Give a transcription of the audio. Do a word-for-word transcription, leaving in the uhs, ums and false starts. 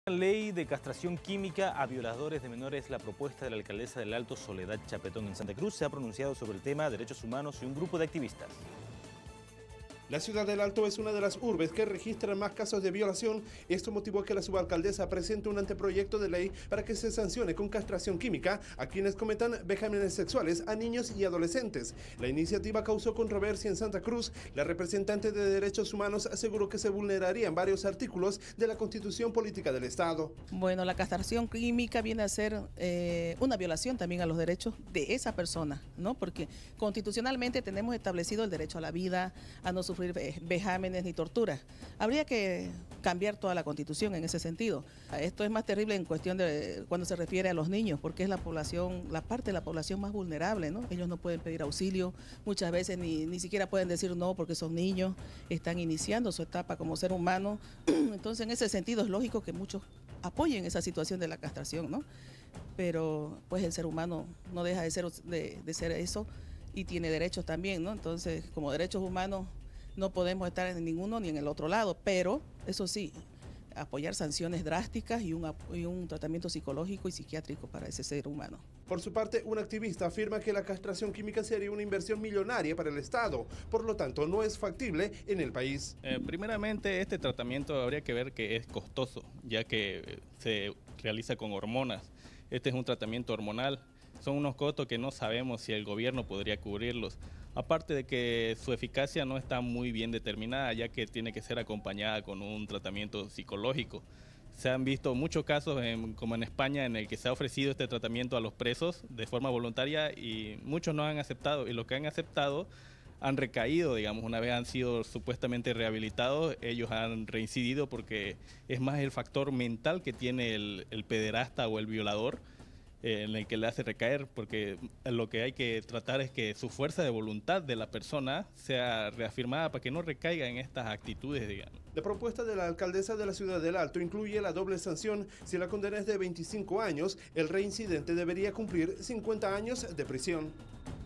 La ley de castración química a violadores de menores, la propuesta de la alcaldesa del Alto, Soledad Chapetón, en Santa Cruz, se ha pronunciado sobre el tema derechos humanos y un grupo de activistas. La ciudad del Alto es una de las urbes que registran más casos de violación. Esto motivó que la subalcaldesa presente un anteproyecto de ley para que se sancione con castración química a quienes cometan vejámenes sexuales a niños y adolescentes. La iniciativa causó controversia en Santa Cruz. La representante de Derechos Humanos aseguró que se vulnerarían varios artículos de la Constitución Política del Estado. Bueno, la castración química viene a ser eh, una violación también a los derechos de esa persona, ¿no? Porque constitucionalmente tenemos establecido el derecho a la vida, a no sufrir vejámenes ni torturas. Habría que cambiar toda la Constitución en ese sentido. Esto es más terrible en cuestión de cuando se refiere a los niños, porque es la población, la parte de la población más vulnerable, ¿no? Ellos no pueden pedir auxilio, muchas veces ni, ni siquiera pueden decir no porque son niños, están iniciando su etapa como ser humano. Entonces, en ese sentido es lógico que muchos apoyen esa situación de la castración, ¿no? Pero pues el ser humano no deja de ser, de, de ser eso y tiene derechos también, ¿no? Entonces, como derechos humanos no podemos estar en ninguno ni en el otro lado, pero eso sí, apoyar sanciones drásticas y un, y un tratamiento psicológico y psiquiátrico para ese ser humano. Por su parte, un activista afirma que la castración química sería una inversión millonaria para el Estado, por lo tanto no es factible en el país. Eh, primeramente, este tratamiento habría que ver que es costoso, ya que se realiza con hormonas. Este es un tratamiento hormonal. Son unos costos que no sabemos si el gobierno podría cubrirlos. Aparte de que su eficacia no está muy bien determinada, ya que tiene que ser acompañada con un tratamiento psicológico. Se han visto muchos casos, en, como en España, en el que se ha ofrecido este tratamiento a los presos de forma voluntaria y muchos no han aceptado. Y los que han aceptado han recaído, digamos, una vez han sido supuestamente rehabilitados, ellos han reincidido porque es más el factor mental que tiene el, el pederasta o el violador, en el que le hace recaer, porque lo que hay que tratar es que su fuerza de voluntad de la persona sea reafirmada para que no recaiga en estas actitudes, digamos. La propuesta de la alcaldesa de la ciudad del Alto incluye la doble sanción. Si la condena es de veinticinco años, el reincidente debería cumplir cincuenta años de prisión.